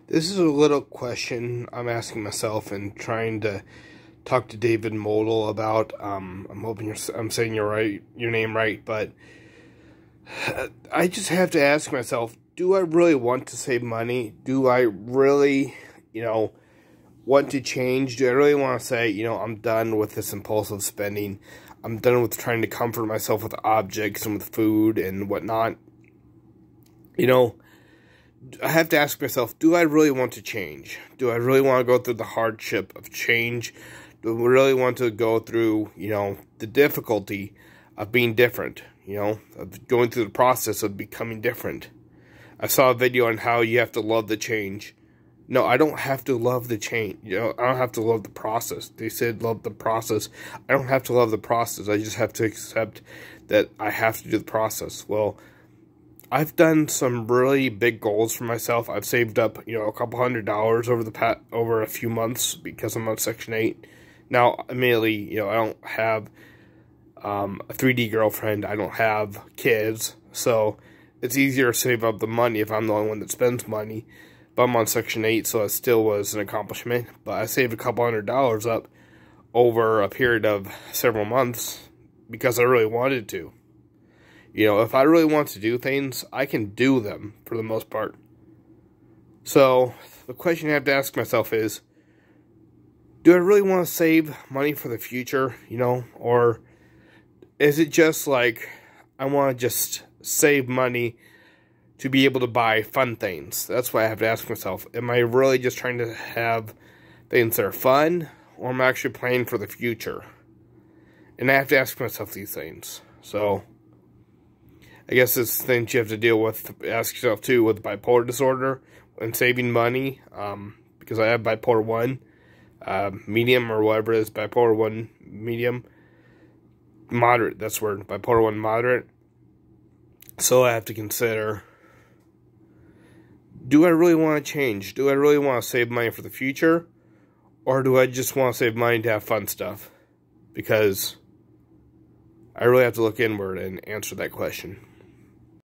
This is a little question I'm asking myself and trying to talk to David Model about. I'm hoping I'm saying your name right, but I just have to ask myself, do I really want to save money? Do I really, want to change? Do I really want to say, I'm done with this impulsive spending. I'm done with trying to comfort myself with objects and with food and whatnot. I have to ask myself, do I really want to change? Do I really want to go through the hardship of change? Do I really want to go through, the difficulty of being different, of going through the process of becoming different? I saw a video on how you have to love the change. No, I don't have to love the change. I don't have to love the process. They said love the process. I don't have to love the process. I just have to accept that I have to do the process. Well, I've done some really big goals for myself. I've saved up, a couple $100s over a few months because I'm on Section 8. Now, admittedly, I don't have a 3D girlfriend. I don't have kids. So, it's easier to save up the money if I'm the only one that spends money. But I'm on Section 8, so it still was an accomplishment. But I saved a couple $100s up over a period of several months because I really wanted to. If I really want to do things, I can do them for the most part. So, the question I have to ask myself is, do I really want to save money for the future, or is it just like, I want to just save money to be able to buy fun things? That's why I have to ask myself, am I really just trying to have things that are fun, or am I actually planning for the future? And I have to ask myself these things. So, I guess it's things you have to deal with, ask yourself too, with bipolar disorder and saving money, because I have bipolar 1, medium or whatever it is, bipolar 1 medium, moderate, that's word, bipolar 1 moderate. So I have to consider, do I really want to change? Do I really want to save money for the future? Or do I just want to save money to have fun stuff? Because I really have to look inward and answer that question.